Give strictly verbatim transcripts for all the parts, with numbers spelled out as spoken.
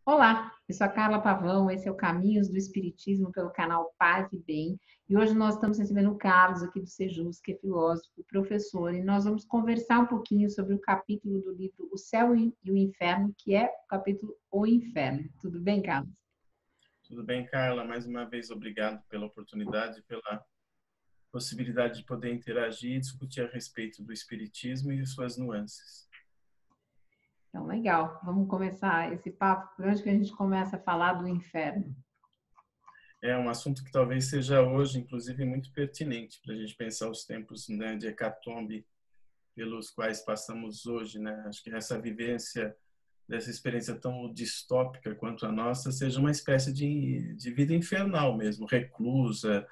Olá, eu sou a Carla Pavão, esse é o Caminhos do Espiritismo pelo canal Paz e Bem. E hoje nós estamos recebendo o Carlos aqui do Sejus, que é filósofo, professor, e nós vamos conversar um pouquinho sobre o capítulo do livro O Céu e o Inferno, que é o capítulo O Inferno. Tudo bem, Carlos? Tudo bem, Carla? Mais uma vez, obrigado pela oportunidade, pela possibilidade de poder interagir e discutir a respeito do Espiritismo e suas nuances. Então, legal. Vamos começar esse papo. Por onde que a gente começa a falar do inferno? É um assunto que talvez seja hoje, inclusive, muito pertinente para a gente pensar os tempos, né, de hecatombe pelos quais passamos hoje, né? Acho que essa vivência dessa experiência tão distópica quanto a nossa seja uma espécie de, de vida infernal mesmo, reclusa,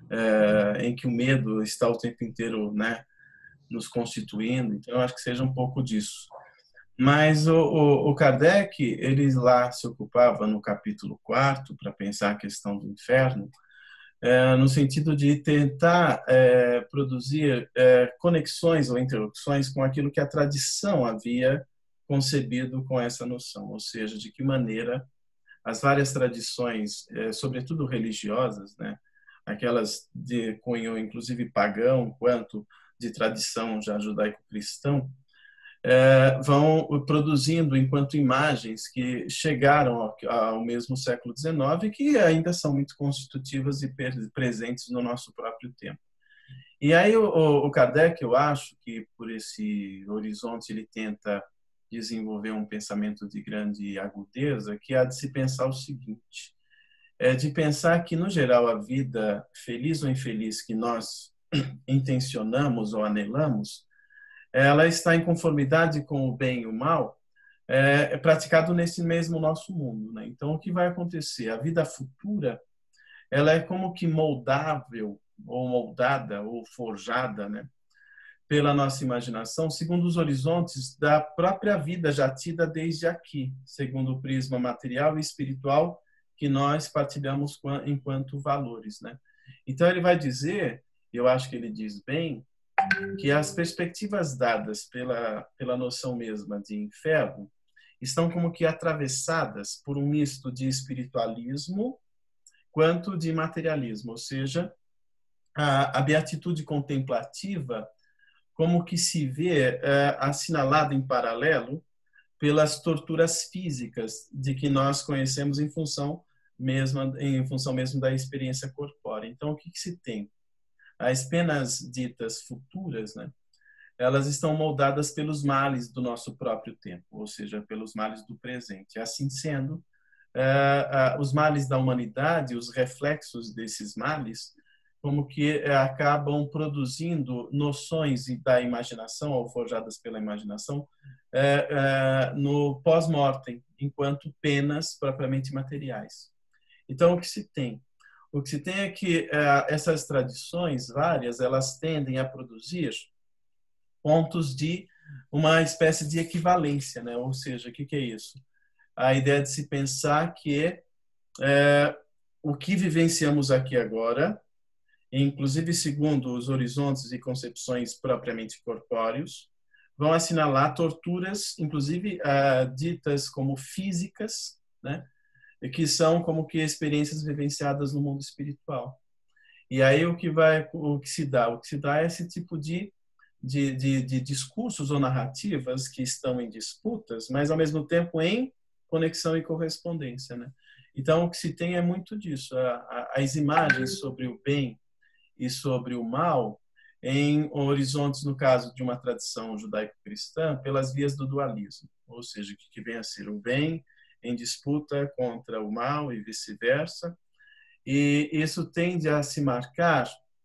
é, em que o medo está o tempo inteiro, né, nos constituindo. Então, eu acho que seja um pouco disso. Mas o, o, o Kardec, ele lá se ocupava no capítulo quarto para pensar a questão do inferno, é, no sentido de tentar é, produzir é, conexões ou interrupções com aquilo que a tradição havia concebido com essa noção, ou seja, de que maneira as várias tradições, é, sobretudo religiosas, né, aquelas de cunho inclusive pagão, quanto de tradição já judaico-cristão, é, vão produzindo enquanto imagens que chegaram ao, ao mesmo século dezenove e que ainda são muito constitutivas e presentes no nosso próprio tempo. E aí o, o Kardec, eu acho que por esse horizonte ele tenta desenvolver um pensamento de grande agudeza, que há de se pensar o seguinte, é de pensar que, no geral, a vida feliz ou infeliz que nós intencionamos ou anelamos, ela está em conformidade com o bem e o mal, é, é praticado nesse mesmo nosso mundo, né? Então, o que vai acontecer? A vida futura, ela é como que moldável, ou moldada, ou forjada, né, pela nossa imaginação, segundo os horizontes da própria vida já tida desde aqui, segundo o prisma material e espiritual que nós partilhamos enquanto valores, né? Então, ele vai dizer, eu acho que ele diz bem, que as perspectivas dadas pela, pela noção mesma de inferno estão como que atravessadas por um misto de espiritualismo quanto de materialismo, ou seja, a, a beatitude contemplativa como que se vê é, assinalada em paralelo pelas torturas físicas de que nós conhecemos em função mesma, em função mesmo da experiência corpórea. Então, o que, que se tem? As penas ditas futuras, né, elas estão moldadas pelos males do nosso próprio tempo, ou seja, pelos males do presente. Assim sendo, uh, uh, os males da humanidade, os reflexos desses males, como que uh, acabam produzindo noções da imaginação, ou forjadas pela imaginação, uh, uh, no pós-mortem, enquanto penas propriamente materiais. Então, o que se tem? O que se tem é que uh, essas tradições várias, elas tendem a produzir pontos de uma espécie de equivalência, né? Ou seja, o que, que é isso? A ideia de se pensar que é, o que vivenciamos aqui agora, inclusive segundo os horizontes e concepções propriamente corpóreos, vão assinalar torturas, inclusive uh, ditas como físicas, né? Que são como que experiências vivenciadas no mundo espiritual. E aí o que vai, o que se dá, o que se dá é esse tipo de De, de, de discursos ou narrativas que estão em disputas, mas ao mesmo tempo em conexão e correspondência, né? Então o que se tem é muito disso, a, a, as imagens sobre o bem e sobre o mal em horizontes, no caso de uma tradição judaico-cristã, pelas vias do dualismo, ou seja, que, que vem a ser o bem em disputa contra o mal e vice-versa, e isso tende a se marcar,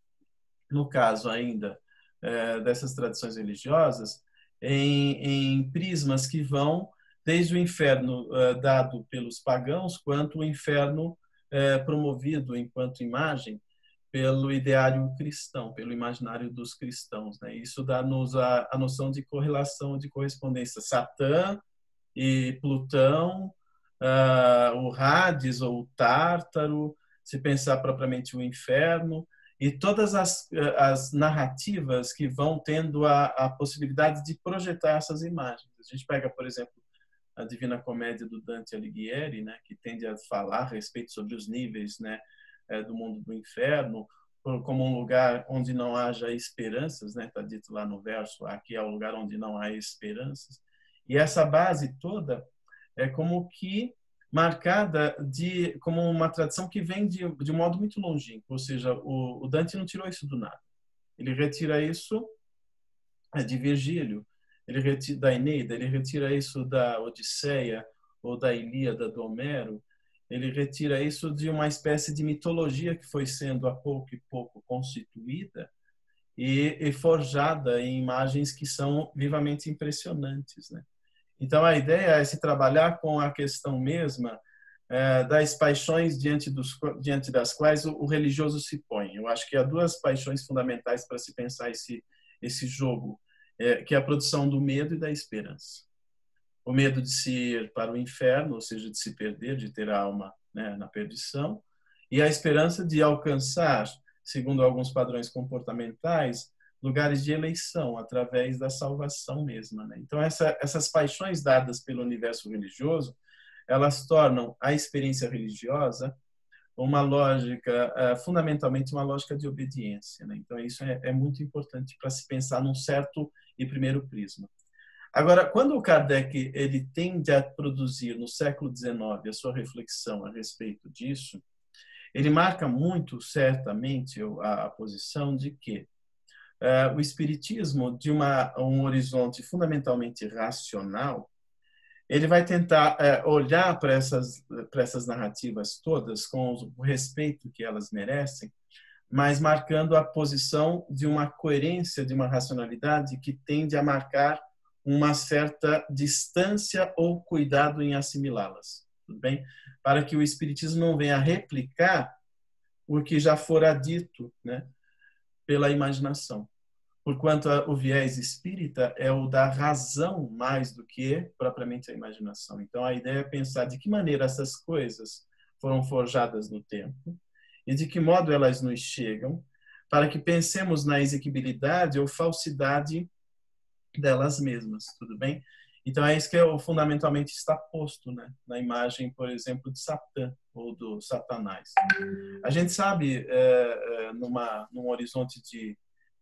no caso ainda dessas tradições religiosas, em, em prismas que vão desde o inferno uh, dado pelos pagãos, quanto o inferno uh, promovido enquanto imagem pelo ideário cristão, pelo imaginário dos cristãos, né? Isso dá-nos a, a noção de correlação, de correspondência. Satã e Plutão, uh, o Hades ou o Tártaro, se pensar propriamente o inferno, e todas as, as narrativas que vão tendo a, a possibilidade de projetar essas imagens. A gente pega, por exemplo, a Divina Comédia do Dante Alighieri, né, que tende a falar a respeito sobre os níveis, né, do mundo do inferno, como um lugar onde não haja esperanças, né, está dito lá no verso, aqui é o lugar onde não há esperanças. E essa base toda é como que marcada de como uma tradição que vem de, de um modo muito longínquo, ou seja, o, o Dante não tirou isso do nada. Ele retira isso de Virgílio, ele retira da Eneida, ele retira isso da Odisseia ou da Ilíada do Homero, ele retira isso de uma espécie de mitologia que foi sendo a pouco e pouco constituída e, e forjada em imagens que são vivamente impressionantes, né? Então a ideia é se trabalhar com a questão mesma é, das paixões diante, dos, diante das quais o, o religioso se põe. Eu acho que há duas paixões fundamentais para se pensar esse, esse jogo, é, que é a produção do medo e da esperança. O medo de se ir para o inferno, ou seja, de se perder, de ter a alma, né, na perdição, e a esperança de alcançar, segundo alguns padrões comportamentais, lugares de eleição através da salvação mesma, né? Então essa, essas paixões dadas pelo universo religioso, elas tornam a experiência religiosa uma lógica, uh, fundamentalmente uma lógica de obediência, né? Então isso é, é muito importante para se pensar num certo e primeiro prisma. Agora, quando o Kardec ele tende a produzir no século dezenove a sua reflexão a respeito disso, ele marca muito certamente a, a posição de que uh, o espiritismo, de uma, um horizonte fundamentalmente racional, ele vai tentar uh, olhar para essas, para essas narrativas todas com o respeito que elas merecem, mas marcando a posição de uma coerência, de uma racionalidade que tende a marcar uma certa distância ou cuidado em assimilá-las, tudo bem? Para que o espiritismo não venha replicar o que já fora dito, né, pela imaginação. Porquanto o viés espírita é o da razão mais do que propriamente a imaginação. Então a ideia é pensar de que maneira essas coisas foram forjadas no tempo e de que modo elas nos chegam, para que pensemos na exequibilidade ou falsidade delas mesmas, tudo bem? Então é isso que é, fundamentalmente está posto, né, na imagem, por exemplo, de Satã ou do Satanás. A gente sabe, é, é, numa, num horizonte de,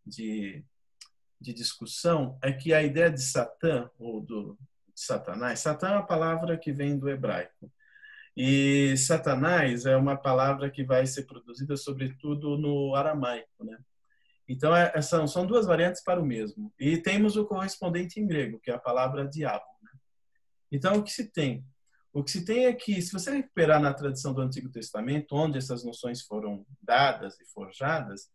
de, de discussão, é que a ideia de Satã ou do de Satanás, Satã é uma palavra que vem do hebraico, e Satanás é uma palavra que vai ser produzida sobretudo no aramaico, né? Então, são, são duas variantes para o mesmo. E temos o correspondente em grego, que é a palavra diabo, né? Então, o que se tem? O que se tem é que, se você recuperar na tradição do Antigo Testamento, onde essas noções foram dadas e forjadas,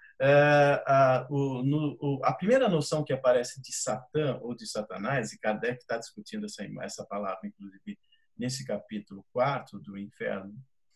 é, a, o, no, o, a primeira noção que aparece de Satã ou de Satanás, e Kardec está discutindo essa, essa palavra, inclusive, nesse capítulo quarto do Inferno,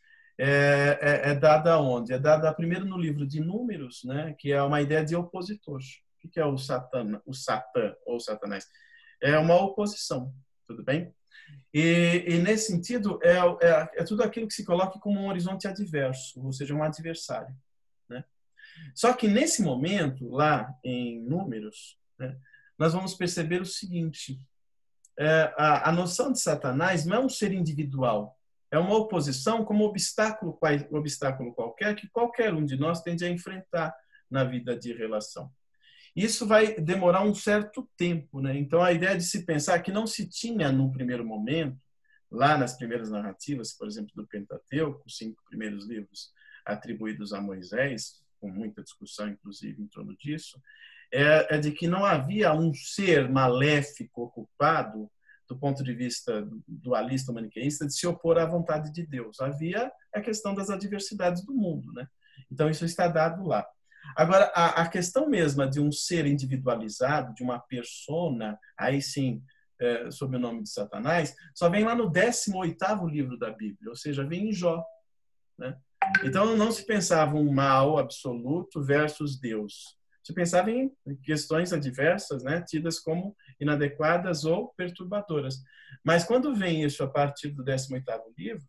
É, é, é dada onde? É dada primeiro no livro de Números, né, que é uma ideia de opositor. O que é o Satã, o Satã ou Satanás? É uma oposição, tudo bem? E, e nesse sentido, é, é, é tudo aquilo que se coloca como um horizonte adverso, ou seja, um adversário, né? Só que nesse momento, lá em Números, né, nós vamos perceber o seguinte, é, a, a noção de Satanás não é um ser individual, é uma oposição como obstáculo, obstáculo qualquer que qualquer um de nós tende a enfrentar na vida de relação. Isso vai demorar um certo tempo, né? Então, a ideia de se pensar que não se tinha, num primeiro momento, lá nas primeiras narrativas, por exemplo, do Pentateuco, os cinco primeiros livros atribuídos a Moisés, com muita discussão, inclusive, em torno disso, é, é de que não havia um ser maléfico ocupado do ponto de vista dualista, maniqueísta, de se opor à vontade de Deus. Havia a questão das adversidades do mundo, né? Então, isso está dado lá. Agora, a, a questão mesma de um ser individualizado, de uma persona, aí sim, é, sob o nome de Satanás, só vem lá no décimo oitavo livro da Bíblia, ou seja, vem em Jó, né? Então, não se pensava um mal absoluto versus Deus. Se pensava em questões adversas, né, tidas como inadequadas ou perturbadoras. Mas quando vem isso a partir do décimo oitavo livro,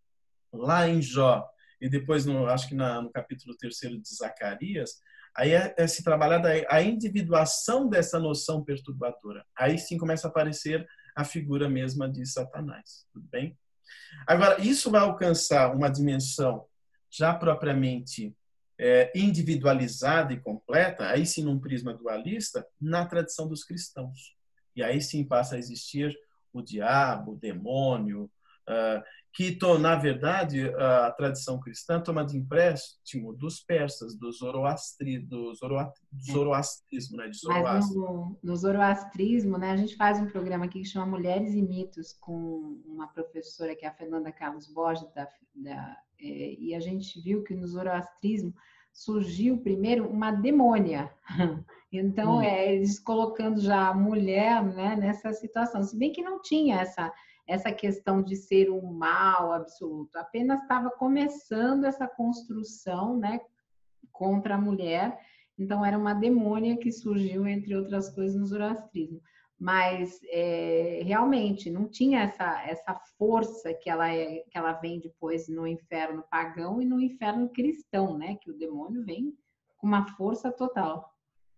lá em Jó, e depois, no, acho que na, no capítulo terceiro de Zacarias, aí é, é se trabalhada a individuação dessa noção perturbadora. Aí sim começa a aparecer a figura mesma de Satanás. Tudo bem? Agora, isso vai alcançar uma dimensão já propriamente é, individualizada e completa, aí sim num prisma dualista, na tradição dos cristãos. E aí sim passa a existir o diabo, o demônio, uh, que, na verdade, a tradição cristã toma de empréstimo dos persas, do, zoroastri, do zoroastrismo, né, de Mas Zoroastro. no, no zoroastrismo, né, a gente faz um programa aqui que chama Mulheres e Mitos, com uma professora que é a Fernanda Carlos Borges, da, da, é, e a gente viu que no zoroastrismo surgiu primeiro uma demônia. Então, hum. é, eles colocando já a mulher, né, nessa situação. Se bem que não tinha essa, essa questão de ser um mal absoluto, apenas estava começando essa construção, né, contra a mulher. Então, era uma demônia que surgiu, entre outras coisas, no zoroastrismo. Mas, é, realmente, não tinha essa, essa força que ela, é, que ela vem depois no inferno pagão e no inferno cristão, né? Que o demônio vem com uma força total.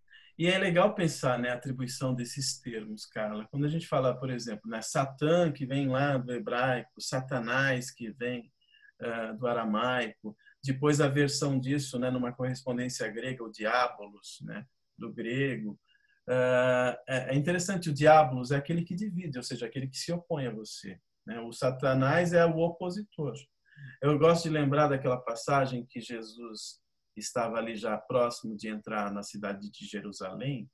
E é legal pensar, né, a atribuição desses termos, Carla. Quando a gente fala, por exemplo, né, Satã, que vem lá do hebraico, Satanás, que vem uh, do aramaico, depois a versão disso, né, numa correspondência grega, o diabolos, né, do grego. Uh, é interessante, o diabolos é aquele que divide, ou seja, aquele que se opõe a você, né? O Satanás é o opositor. Eu gosto de lembrar daquela passagem que Jesus estava ali já próximo de entrar na cidade de Jerusalém,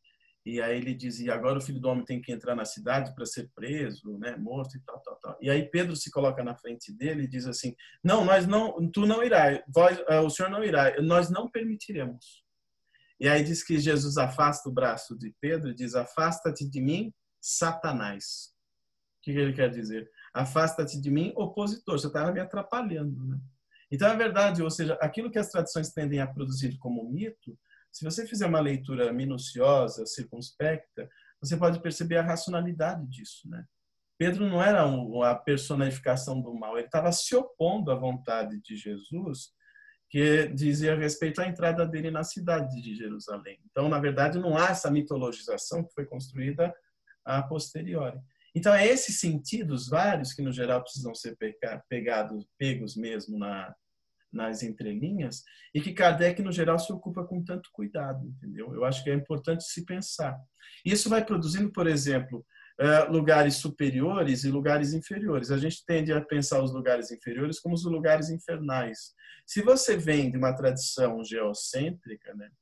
e aí ele dizia, agora o Filho do Homem tem que entrar na cidade para ser preso, né, morto e tal, tal, tal. E aí Pedro se coloca na frente dele e diz assim, não, nós não, tu não irás, vós, o Senhor não irá, nós não permitiremos. E aí diz que Jesus afasta o braço de Pedro e diz, afasta-te de mim, Satanás. O que ele quer dizer? Afasta-te de mim, opositor, você estava me atrapalhando, né? Então, é verdade, ou seja, aquilo que as tradições tendem a produzir como mito, se você fizer uma leitura minuciosa, circunspecta, você pode perceber a racionalidade disso, né? Pedro não era a personificação do mal, ele estava se opondo à vontade de Jesus, que dizia respeito à entrada dele na cidade de Jerusalém. Então, na verdade, não há essa mitologização que foi construída a posteriori. Então, é esses sentidos vários que, no geral, precisam ser pegados, pegos mesmo na, nas entrelinhas, e que Kardec, no geral, se ocupa com tanto cuidado, entendeu? Eu acho que é importante se pensar. Isso vai produzindo, por exemplo, lugares superiores e lugares inferiores. A gente tende a pensar os lugares inferiores como os lugares infernais. Se você vem de uma tradição geocêntrica, né,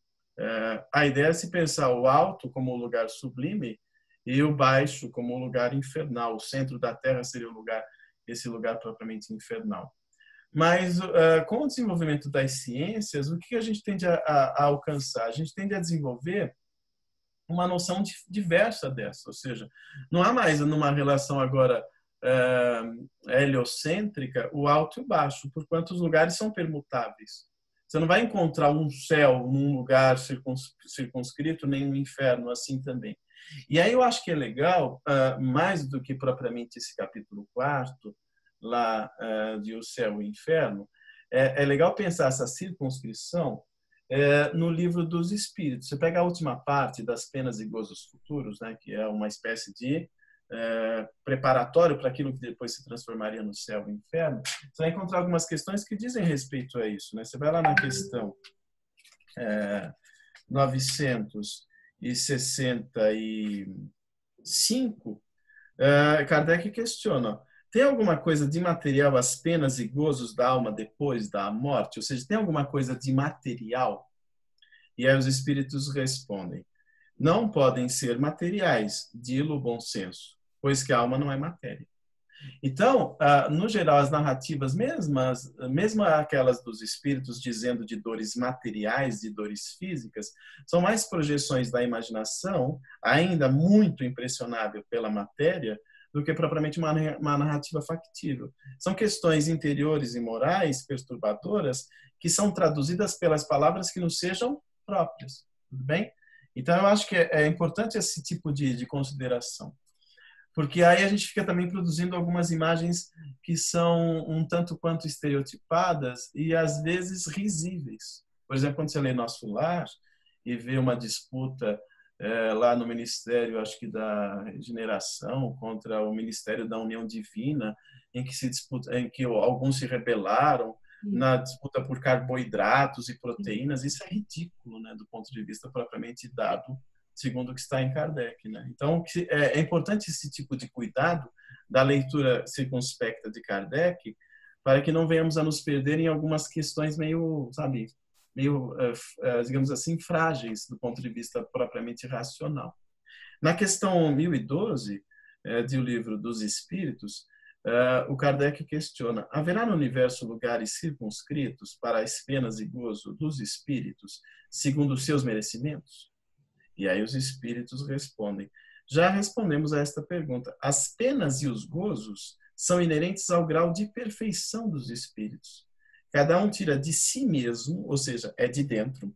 a ideia é se pensar o alto como o lugar sublime e o baixo como o lugar infernal. O centro da Terra seria o lugar, esse lugar propriamente infernal. Mas, uh, com o desenvolvimento das ciências, o que a gente tende a, a, a alcançar? A gente tende a desenvolver uma noção diversa dessa, ou seja, não há mais numa relação agora uh, heliocêntrica o alto e o baixo, porquanto os lugares são permutáveis. Você não vai encontrar um céu num lugar circuns, circunscrito, nem um inferno assim também. E aí eu acho que é legal, uh, mais do que propriamente esse capítulo quarto, lá uh, de O Céu e o Inferno, é, é legal pensar essa circunscrição é, no livro dos Espíritos. Você pega a última parte das penas e gozos futuros, né, que é uma espécie de é, preparatório para aquilo que depois se transformaria no céu e no inferno, você vai encontrar algumas questões que dizem respeito a isso, né? Você vai lá na questão é, novecentos e sessenta e cinco, é, Kardec questiona, tem alguma coisa de material as penas e gozos da alma depois da morte? Ou seja, tem alguma coisa de material? E aí os espíritos respondem, não podem ser materiais, dilo o bom senso, pois que a alma não é matéria. Então, no geral, as narrativas, mesmas, mesmo aquelas dos espíritos dizendo de dores materiais, de dores físicas, são mais projeções da imaginação, ainda muito impressionável pela matéria, do que propriamente uma, uma narrativa factível. São questões interiores e morais perturbadoras que são traduzidas pelas palavras que nos sejam próprias. Tudo bem? Então, eu acho que é, é importante esse tipo de, de consideração. Porque aí a gente fica também produzindo algumas imagens que são um tanto quanto estereotipadas e, às vezes, risíveis. Por exemplo, quando você lê Nosso Lar e vê uma disputa é, lá no Ministério, acho que da Regeneração, contra o Ministério da União Divina, em que, se disputa, em que alguns se rebelaram na disputa por carboidratos e proteínas. Isso é ridículo, né, do ponto de vista propriamente dado, segundo o que está em Kardec, né? Então, é importante esse tipo de cuidado da leitura circunspecta de Kardec, para que não venhamos a nos perder em algumas questões meio, sabe, meio, digamos assim, frágeis do ponto de vista propriamente racional. Na questão mil e doze, do Livro dos Espíritos, o Kardec questiona: haverá no universo lugares circunscritos para as penas e gozo dos espíritos, segundo os seus merecimentos? E aí os espíritos respondem: já respondemos a esta pergunta. As penas e os gozos são inerentes ao grau de perfeição dos espíritos. Cada um tira de si mesmo, ou seja, é de dentro,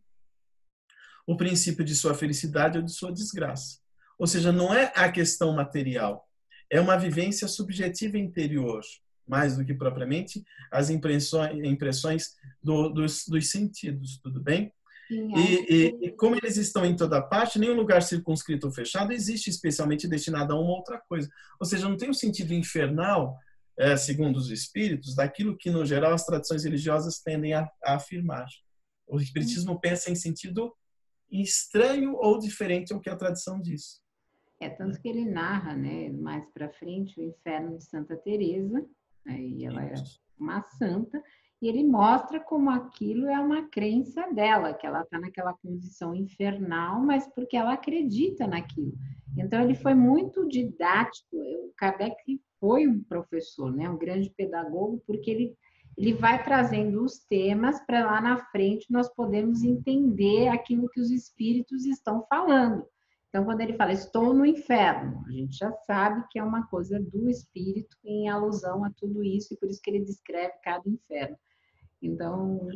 o princípio de sua felicidade ou de sua desgraça. Ou seja, não é a questão material, é uma vivência subjetiva interior, mais do que propriamente as impressões, impressões do, dos, dos sentidos, tudo bem? Sim, e, e, e como eles estão em toda parte, nenhum lugar circunscrito ou fechado existe especialmente destinado a uma outra coisa. Ou seja, não tem o um sentido infernal, é, segundo os espíritos, daquilo que, no geral, as tradições religiosas tendem a, a afirmar. O espiritismo pensa em sentido estranho ou diferente ao que a tradição diz. É, tanto que ele narra, né, mais para frente, o inferno de Santa Teresa, né, e ela é uma santa, e ele mostra como aquilo é uma crença dela, que ela está naquela condição infernal, mas porque ela acredita naquilo. Então, ele foi muito didático. O Kardec foi um professor, né, um grande pedagogo, porque ele, ele vai trazendo os temas para lá na frente nós podemos entender aquilo que os espíritos estão falando. Então, quando ele fala, estou no inferno, a gente já sabe que é uma coisa do espírito em alusão a tudo isso, e por isso que ele descreve cada inferno. Então,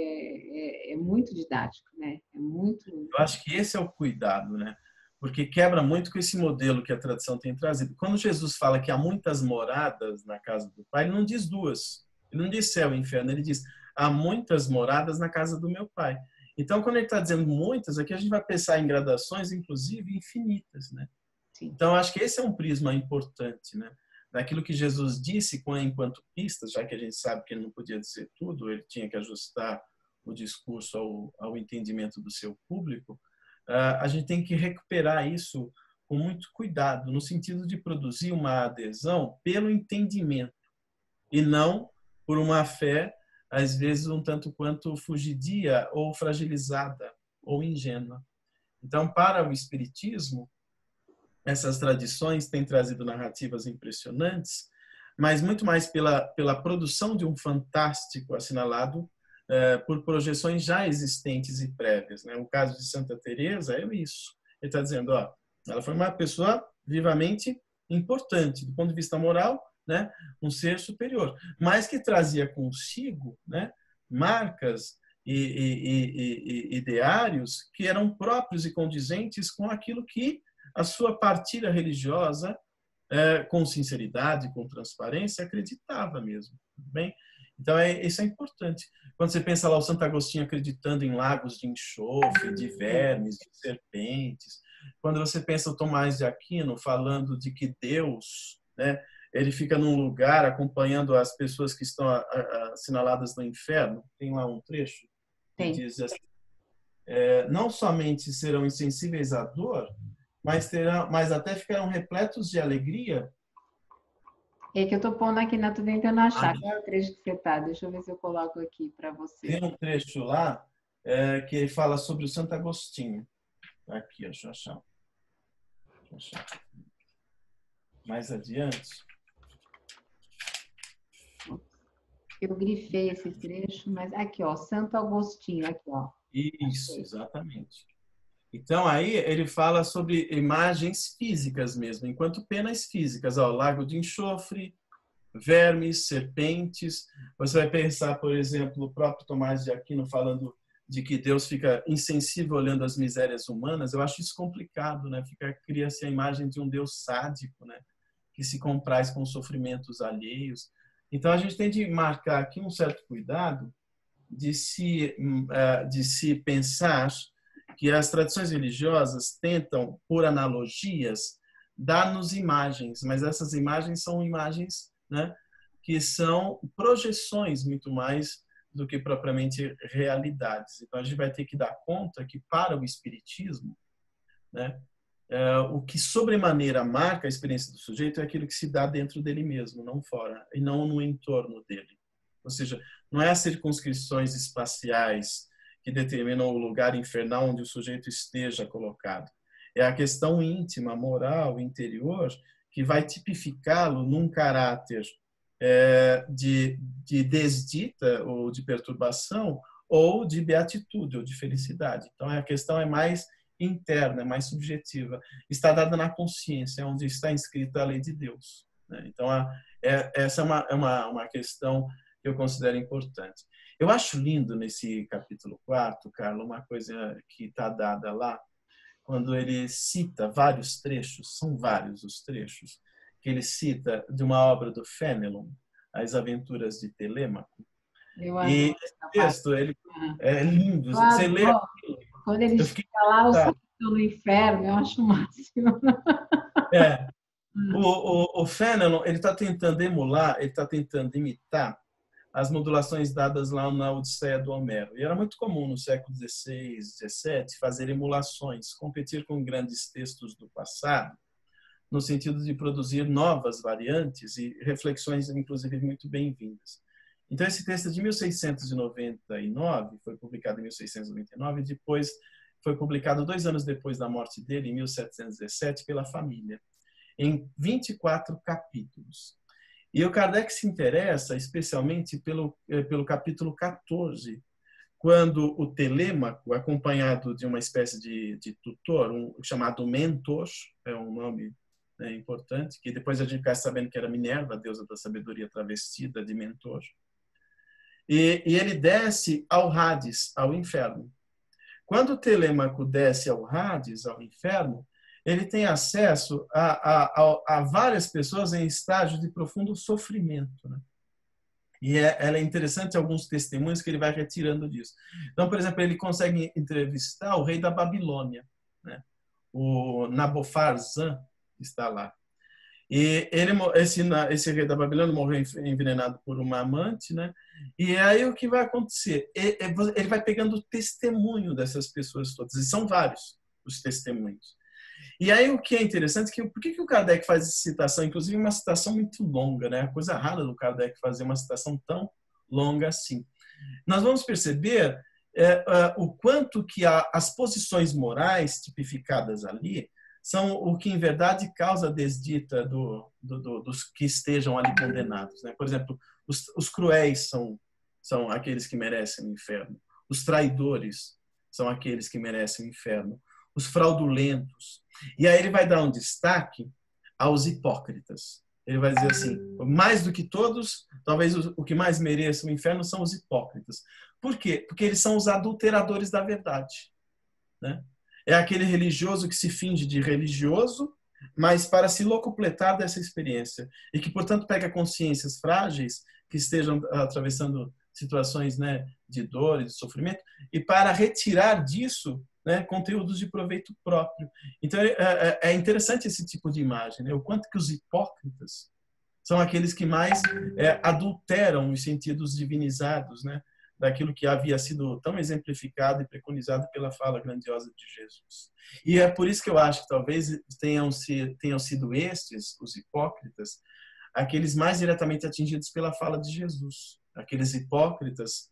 é, é, é muito didático, né? É muito... Eu acho que esse é o cuidado, né? Porque quebra muito com esse modelo que a tradição tem trazido. Quando Jesus fala que há muitas moradas na casa do Pai, ele não diz duas. Ele não diz céu e inferno, ele diz, há muitas moradas na casa do meu Pai. Então, quando ele está dizendo muitas, aqui a gente vai pensar em gradações, inclusive infinitas, né? Sim. Então, acho que esse é um prisma importante, né? Daquilo que Jesus disse enquanto pistas, já que a gente sabe que ele não podia dizer tudo, ele tinha que ajustar o discurso ao, ao entendimento do seu público, uh, a gente tem que recuperar isso com muito cuidado, no sentido de produzir uma adesão pelo entendimento e não por uma fé, às vezes, um tanto quanto fugidia ou fragilizada ou ingênua. Então, para o Espiritismo, essas tradições têm trazido narrativas impressionantes, mas muito mais pela, pela produção de um fantástico assinalado eh, por projeções já existentes e prévias, né? O caso de Santa Teresa é isso. Ele está dizendo, ó, ela foi uma pessoa vivamente importante do ponto de vista moral, né? Um ser superior, mas que trazia consigo, né, marcas e, e, e, e ideários que eram próprios e condizentes com aquilo que a sua partilha religiosa, é, com sinceridade, com transparência, acreditava mesmo. Bem? Então, é, isso é importante. Quando você pensa lá o Santo Agostinho acreditando em lagos de enxofre, de vermes, de serpentes. Quando você pensa o Tomás de Aquino falando de que Deus, né, ele fica num lugar acompanhando as pessoas que estão assinaladas no inferno. Tem lá um trecho que Sim. diz assim, é, não somente serão insensíveis à dor, mas, terão, mas até ficarão repletos de alegria. É que eu estou pondo aqui, não estou tentando achar. Ah, qual é o trecho que você está? Deixa eu ver se eu coloco aqui para você. Tem um trecho lá é, que ele fala sobre o Santo Agostinho. Aqui, deixa eu achar. Deixa eu achar. Mais adiante. Eu grifei esse trecho, mas aqui, ó, Santo Agostinho, aqui, ó. Isso, exatamente. Então, aí ele fala sobre imagens físicas mesmo, enquanto penas físicas, ó, lago de enxofre, vermes, serpentes. Você vai pensar, por exemplo, o próprio Tomás de Aquino falando de que Deus fica insensível olhando as misérias humanas. Eu acho isso complicado, né? Fica, cria-se a imagem de um Deus sádico, né? Que se compraz com os sofrimentos alheios. Então, a gente tem de marcar aqui um certo cuidado de se, de se pensar que as tradições religiosas tentam, por analogias, dar-nos imagens, mas essas imagens são imagens, né, que são projeções muito mais do que propriamente realidades. Então, a gente vai ter que dar conta que, para o Espiritismo, né, é, o que sobremaneira marca a experiência do sujeito é aquilo que se dá dentro dele mesmo, não fora, e não no entorno dele. Ou seja, não é as circunscrições espaciais que determinam o lugar infernal onde o sujeito esteja colocado. É a questão íntima, moral, interior, que vai tipificá-lo num caráter é, de, de desdita ou de perturbação, ou de beatitude, ou de felicidade. Então, a questão é mais interna, é mais subjetiva. Está dada na consciência, onde está inscrita a lei de Deus. Né? Então, a, é, essa é uma, é uma, uma questão que eu considero importante. Eu acho lindo nesse capítulo quarto, Carlos, uma coisa que está dada lá, quando ele cita vários trechos, são vários os trechos, que ele cita de uma obra do Fénelon, As Aventuras de Telêmaco. Eu E adoro esse essa texto, parte. ele é lindo. Eu Você lê adoro. aquilo, Quando ele eu chega fiquei... lá, os que estão no inferno, eu acho o máximo. É, o, o, o Fénelon, ele está tentando emular, ele está tentando imitar as modulações dadas lá na Odisseia do Homero. E era muito comum no século dezesseis, dezessete, fazer emulações, competir com grandes textos do passado, no sentido de produzir novas variantes e reflexões, inclusive, muito bem-vindas. Então, esse texto é de mil seiscentos e noventa e nove, foi publicado em mil seiscentos e noventa e nove, e depois foi publicado dois anos depois da morte dele, em mil setecentos e dezessete, pela família, em vinte e quatro capítulos. E o Kardec se interessa especialmente pelo, pelo capítulo quatorze, quando o Telêmaco, acompanhado de uma espécie de, de tutor, um, chamado Mentor, é um nome, né, importante, que depois a gente fica sabendo que era Minerva, a deusa da sabedoria travestida de Mentor, e, e ele desce ao Hades, ao inferno. Quando o Telêmaco desce ao Hades, ao inferno, ele tem acesso a, a, a várias pessoas em estágio de profundo sofrimento. Né? E é, ela é interessante alguns testemunhos que ele vai retirando disso. Então, por exemplo, ele consegue entrevistar o rei da Babilônia, né? O Nabofarzan, que está lá. E ele, esse, esse rei da Babilônia morreu envenenado por uma amante, né? E aí o que vai acontecer? Ele vai pegando o testemunho dessas pessoas todas, e são vários os testemunhos. E aí o que é interessante é que por que, que o Kardec faz essa citação, inclusive uma citação muito longa, né? A coisa rara do Kardec fazer uma citação tão longa assim. Nós vamos perceber é, é, o quanto que a, as posições morais tipificadas ali são o que, em verdade, causa a desdita do, do, do, dos que estejam ali condenados. Né? Por exemplo, os, os cruéis são, são aqueles que merecem o inferno. Os traidores são aqueles que merecem o inferno. Os fraudulentos. E aí ele vai dar um destaque aos hipócritas. Ele vai dizer assim, mais do que todos, talvez o que mais mereça o inferno são os hipócritas. Por quê? Porque eles são os adulteradores da verdade. Né? É aquele religioso que se finge de religioso, mas para se locupletar dessa experiência. E que, portanto, pega consciências frágeis que estejam atravessando situações, né, de dor e de sofrimento, e para retirar disso, né, conteúdos de proveito próprio. Então, é, é interessante esse tipo de imagem, né? O quanto que os hipócritas são aqueles que mais é, adulteram os sentidos divinizados, né, daquilo que havia sido tão exemplificado e preconizado pela fala grandiosa de Jesus. E é por isso que eu acho que talvez tenham, se, tenham sido estes, os hipócritas, aqueles mais diretamente atingidos pela fala de Jesus. Aqueles hipócritas,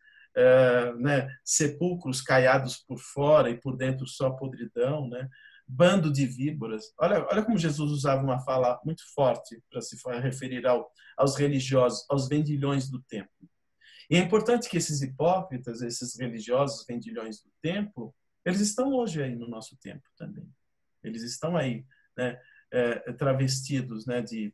é, né, sepulcros caiados por fora e por dentro só podridão, né? Bando de víboras. Olha, olha como Jesus usava uma fala muito forte para se referir ao, aos religiosos, aos vendilhões do templo. E é importante que esses hipócritas, esses religiosos vendilhões do templo, eles estão hoje aí no nosso tempo também. Eles estão aí, né, é, travestidos, né, de,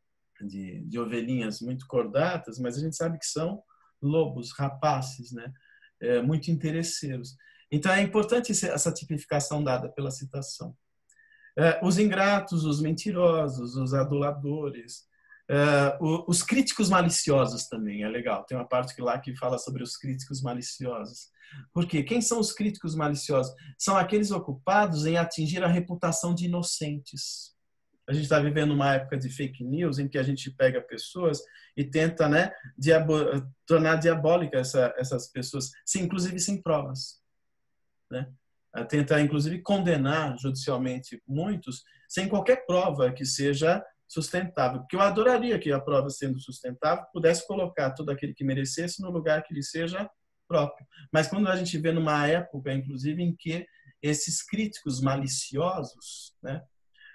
de, de ovelhinhas muito cordatas, mas a gente sabe que são lobos, rapaces, né, é, muito interesseiros. Então é importante essa tipificação dada pela citação. É, os ingratos, os mentirosos, os aduladores, Uh, os críticos maliciosos também é legal. Tem uma parte que lá que fala sobre os críticos maliciosos. Por quê? Quem são os críticos maliciosos? São aqueles ocupados em atingir a reputação de inocentes. A gente está vivendo uma época de fake news em que a gente pega pessoas e tenta, né, diabo tornar diabólica essa, essas pessoas, sem, inclusive sem provas, né? Tenta, inclusive, condenar judicialmente muitos sem qualquer prova que seja sustentável. Porque eu adoraria que a prova, sendo sustentável, pudesse colocar todo aquele que merecesse no lugar que lhe seja próprio. Mas quando a gente vê numa época, inclusive, em que esses críticos maliciosos, né,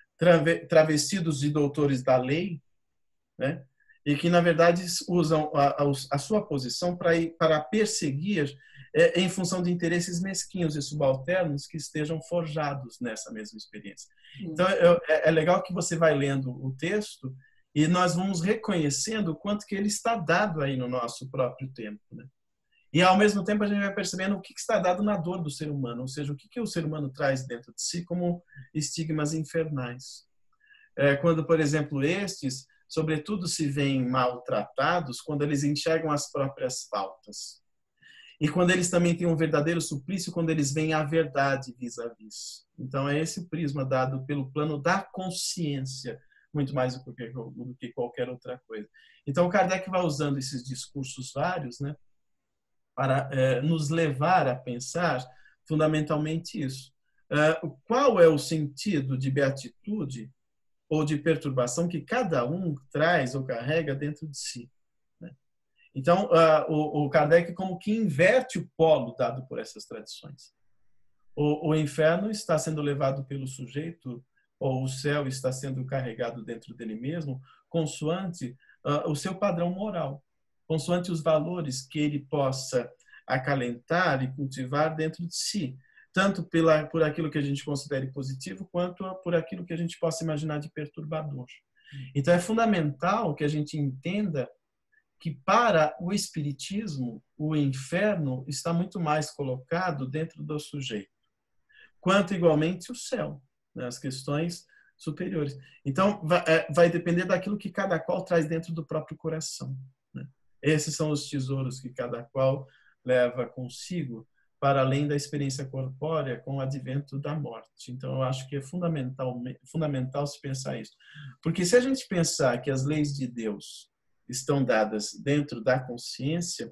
travestidos de doutores da lei, né, e que, na verdade, usam a, a, a sua posição para, para perseguir é, em função de interesses mesquinhos e subalternos que estejam forjados nessa mesma experiência. Então, é, é legal que você vai lendo o texto e nós vamos reconhecendo o quanto que ele está dado aí no nosso próprio tempo, né? E, ao mesmo tempo, a gente vai percebendo o que está dado na dor do ser humano, ou seja, o que, que o ser humano traz dentro de si como estigmas infernais. É, quando, por exemplo, estes, sobretudo, se veem maltratados quando eles enxergam as próprias faltas. E quando eles também têm um verdadeiro suplício, quando eles veem a verdade vis-à-vis. Então, é esse o prisma dado pelo plano da consciência, muito mais do que, do que qualquer outra coisa. Então, o Kardec vai usando esses discursos vários, né, para é, nos levar a pensar fundamentalmente isso. É, qual é o sentido de beatitude ou de perturbação que cada um traz ou carrega dentro de si? Então, uh, o, o Kardec como que inverte o polo dado por essas tradições. O, o inferno está sendo levado pelo sujeito, ou o céu está sendo carregado dentro dele mesmo, consoante uh, o seu padrão moral, consoante os valores que ele possa acalentar e cultivar dentro de si, tanto pela, por aquilo que a gente considere positivo, quanto por aquilo que a gente possa imaginar de perturbador. Então, é fundamental que a gente entenda que para o espiritismo, o inferno está muito mais colocado dentro do sujeito, quanto igualmente o céu, né, as questões superiores. Então, vai, é, vai depender daquilo que cada qual traz dentro do próprio coração, né? Esses são os tesouros que cada qual leva consigo para além da experiência corpórea com o advento da morte. Então, eu acho que é fundamental, fundamental se pensar isso. Porque se a gente pensar que as leis de Deus estão dadas dentro da consciência,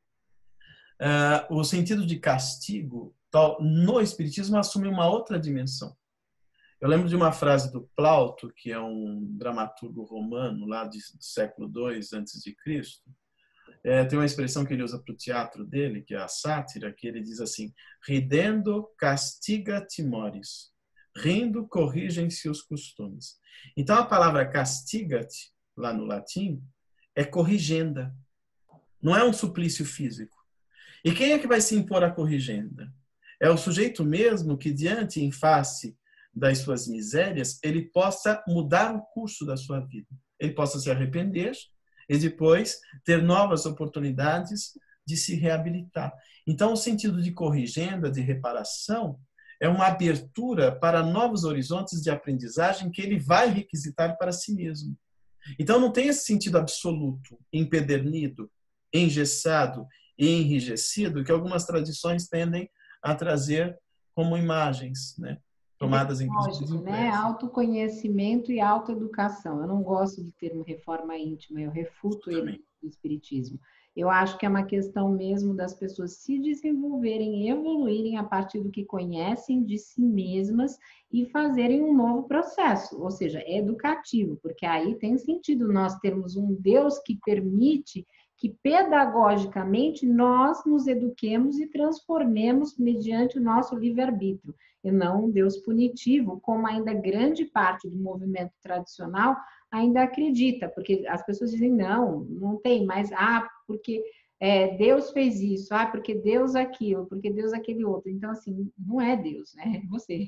uh, o sentido de castigo tal, no Espiritismo assume uma outra dimensão. Eu lembro de uma frase do Plauto, que é um dramaturgo romano lá do século dois antes de Cristo. É, tem uma expressão que ele usa para o teatro dele, que é a sátira, que ele diz assim: ridendo castiga timores, rindo corrigem-se os costumes. Então a palavra castiga-te, lá no latim, é corrigenda. Não é um suplício físico. E quem é que vai se impor a corrigenda? É o sujeito mesmo que, diante, em face das suas misérias, ele possa mudar o curso da sua vida. Ele possa se arrepender e depois ter novas oportunidades de se reabilitar. Então, o sentido de corrigenda, de reparação, é uma abertura para novos horizontes de aprendizagem que ele vai requisitar para si mesmo. Então, não tem esse sentido absoluto, empedernido, engessado e enrijecido que algumas tradições tendem a trazer como imagens, né? Tomadas em lógico, né? Autoconhecimento e autoeducação. Eu não gosto do termo reforma íntima, eu refuto ele do espiritismo. Eu acho que é uma questão mesmo das pessoas se desenvolverem e evoluírem a partir do que conhecem de si mesmas e fazerem um novo processo, ou seja, é educativo, porque aí tem sentido nós termos um Deus que permite que pedagogicamente nós nos eduquemos e transformemos mediante o nosso livre-arbítrio, e não um Deus punitivo, como ainda grande parte do movimento tradicional ainda acredita, porque as pessoas dizem, não, não tem, mas, ah, porque é, Deus fez isso, ah, porque Deus aquilo, porque Deus aquele outro. Então, assim, não é Deus, né? É você.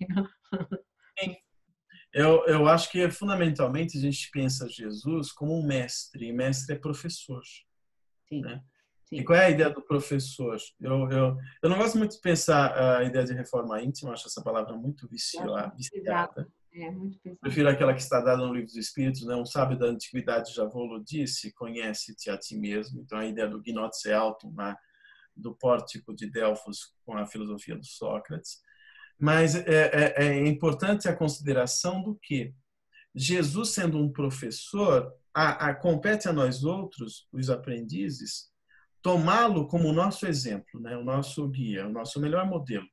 Eu, eu acho que, fundamentalmente, a gente pensa Jesus como um mestre, e mestre é professor. Sim. Né? Sim. E qual é a ideia do professor? Eu, eu, eu não gosto muito de pensar a ideia de reforma íntima, acho essa palavra muito viciada. É muito pensativo. Prefiro aquela que está dada no Livro dos Espíritos, né? Um sábio da antiguidade já vou disse, conhece-te a ti mesmo. Então, a ideia do gnose autem, do pórtico de Delfos com a filosofia do Sócrates. Mas é, é, é importante a consideração do que Jesus, sendo um professor, a, a, compete a nós outros, os aprendizes, tomá-lo como o nosso exemplo, né? O nosso guia, o nosso melhor modelo.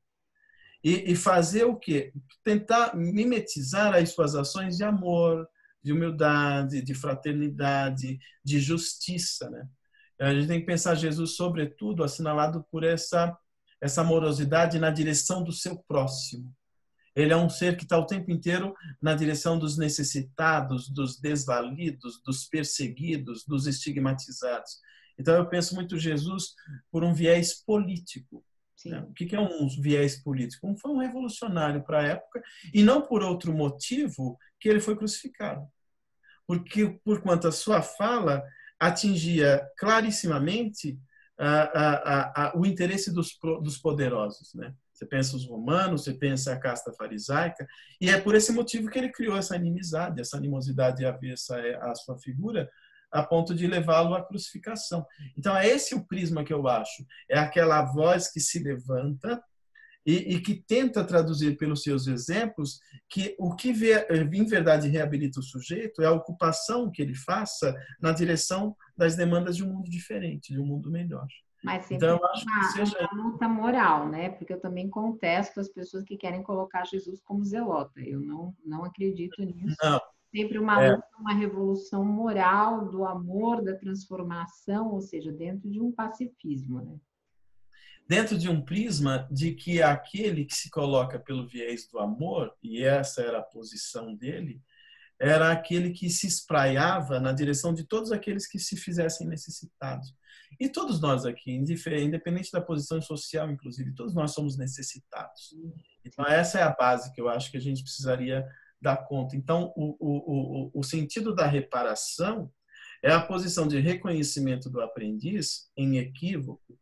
E, e fazer o quê? Tentar mimetizar as suas ações de amor, de humildade, de fraternidade, de justiça, né? A gente tem que pensar Jesus, sobretudo, assinalado por essa, essa amorosidade na direção do seu próximo. Ele é um ser que está o tempo inteiro na direção dos necessitados, dos desvalidos, dos perseguidos, dos estigmatizados. Então, eu penso muito Jesus por um viés político. Né? O que é um viés político? Um, foi um revolucionário para a época e não por outro motivo que ele foi crucificado. Porque, por quanto a sua fala atingia clarissimamente a, a, a, o interesse dos, dos poderosos, né? Você pensa os romanos, você pensa a casta farisaica, e é por esse motivo que ele criou essa inimizade, essa animosidade avessa à sua figura, a ponto de levá-lo à crucificação. Então, é esse o prisma que eu acho. É aquela voz que se levanta e, e que tenta traduzir pelos seus exemplos que o que vê, em verdade reabilita o sujeito é a ocupação que ele faça na direção das demandas de um mundo diferente, de um mundo melhor. Mas sempre então, eu acho uma, que seja... uma luta moral, né? Porque eu também contesto as pessoas que querem colocar Jesus como zelota. Eu não, não acredito nisso. Não. Sempre uma é. luta, uma revolução moral do amor, da transformação, ou seja, dentro de um pacifismo, né? Dentro de um prisma de que aquele que se coloca pelo viés do amor, e essa era a posição dele, era aquele que se espraiava na direção de todos aqueles que se fizessem necessitados. E todos nós aqui, independente da posição social, inclusive, todos nós somos necessitados. Então, essa é a base que eu acho que a gente precisaria dar conta. Então, o, o, o, o sentido da reparação é a posição de reconhecimento do aprendiz em equívoco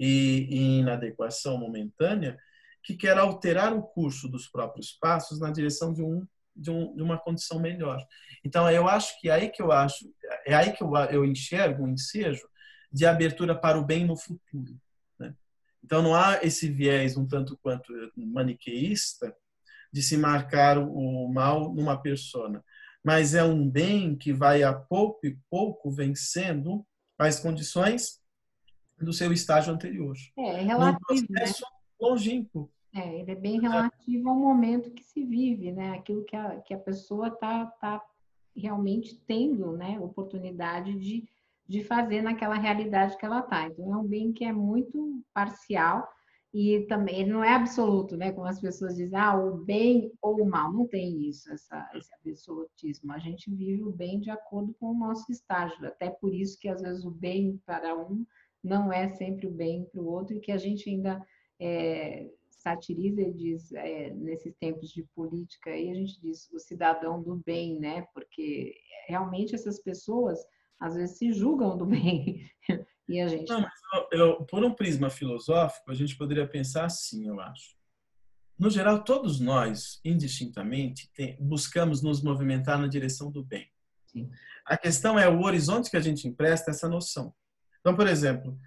e em inadequação momentânea, que quer alterar o curso dos próprios passos na direção de um De, um, de uma condição melhor. Então, eu acho que é aí que eu acho, é aí que eu, eu enxergo um ensejo de abertura para o bem no futuro. Né? Então, não há esse viés um tanto quanto maniqueísta de se marcar o mal numa persona, mas é um bem que vai a pouco e pouco vencendo as condições do seu estágio anterior. É, é relativo, num processo, né? Longínquo. É, ele é bem relativo ao momento que se vive, né? Aquilo que a, que a pessoa está tá realmente tendo, né? Oportunidade de, de fazer naquela realidade que ela está. Então, é um bem que é muito parcial e também ele não é absoluto, né? Como as pessoas dizem, ah, o bem ou o mal. Não tem isso, essa, esse absolutismo. A gente vive o bem de acordo com o nosso estágio. Até por isso que, às vezes, o bem para um não é sempre o bem para o outro e que a gente ainda... É, satiriza e diz, é, nesses tempos de política, aí a gente diz o cidadão do bem, né? Porque realmente essas pessoas, às vezes, se julgam do bem. E a gente... Não, mas eu, eu, por um prisma filosófico, a gente poderia pensar assim, eu acho. No geral, todos nós, indistintamente, tem, buscamos nos movimentar na direção do bem. Sim. A questão é o horizonte que a gente empresta a essa noção. Então, por exemplo,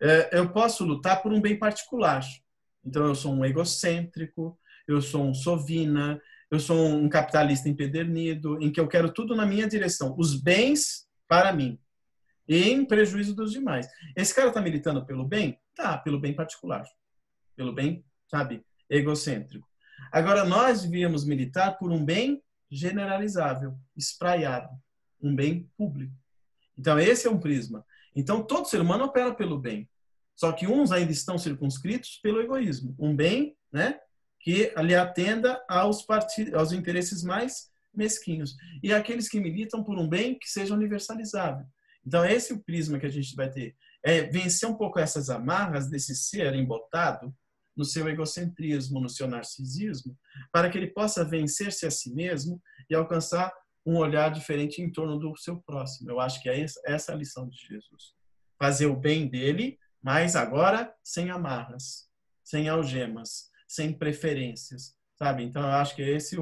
eu posso lutar por um bem particular. Então, eu sou um egocêntrico, eu sou um sovina, eu sou um capitalista empedernido, em que eu quero tudo na minha direção, os bens para mim, em prejuízo dos demais. Esse cara está militando pelo bem? Tá, pelo bem particular, pelo bem, sabe, egocêntrico. Agora, nós devíamos militar por um bem generalizável, espraiado, um bem público. Então, esse é um prisma. Então, todo ser humano opera pelo bem. Só que uns ainda estão circunscritos pelo egoísmo. Um bem, né, que lhe atenda aos, part... aos interesses mais mesquinhos. E aqueles que militam por um bem que seja universalizável. Então, esse é o prisma que a gente vai ter. É vencer um pouco essas amarras desse ser embotado no seu egocentrismo, no seu narcisismo, para que ele possa vencer-se a si mesmo e alcançar um olhar diferente em torno do seu próximo. Eu acho que é essa a lição de Jesus. Fazer o bem dele, mas agora sem amarras, sem algemas, sem preferências, sabe? Então, eu acho que é esse o,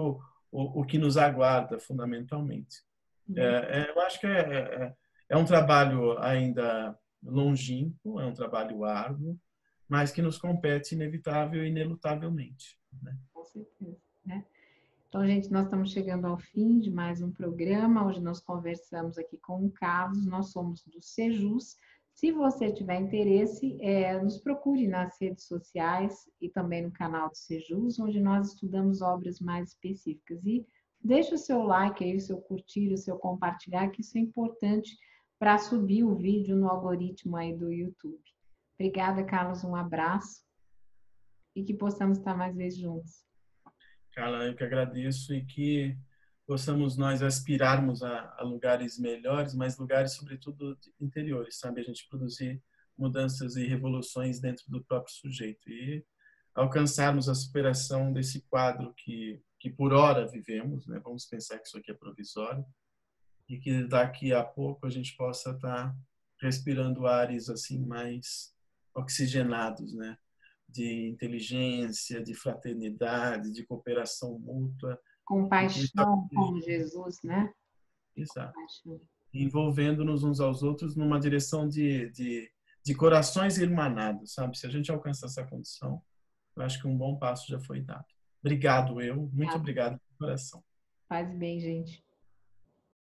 o, o que nos aguarda fundamentalmente. É, é, eu acho que é, é, é um trabalho ainda longínquo, é um trabalho árduo, mas que nos compete inevitável e inelutavelmente, né? Com certeza, né? Então, gente, nós estamos chegando ao fim de mais um programa. Hoje nós conversamos aqui com o Carlos, nós somos do Sejus. Se você tiver interesse, é, nos procure nas redes sociais e também no canal do Sejus, onde nós estudamos obras mais específicas. E deixe o seu like aí, o seu curtir, o seu compartilhar, que isso é importante para subir o vídeo no algoritmo aí do YouTube. Obrigada, Carlos, um abraço e que possamos estar mais vezes juntos. Carla, eu que agradeço e que possamos nós aspirarmos a, a lugares melhores, mas lugares, sobretudo, interiores, sabe? A gente produzir mudanças e revoluções dentro do próprio sujeito e alcançarmos a superação desse quadro que, que por hora vivemos, né? Vamos pensar que isso aqui é provisório e que daqui a pouco a gente possa estar respirando ares assim mais oxigenados, né? De inteligência, de fraternidade, de cooperação mútua. Compaixão como Jesus, né? Exato. Compaixão. Envolvendo-nos uns aos outros numa direção de, de, de corações irmanados, sabe? Se a gente alcançar essa condição, eu acho que um bom passo já foi dado. Obrigado, eu. Muito obrigado de coração. Faz bem, gente.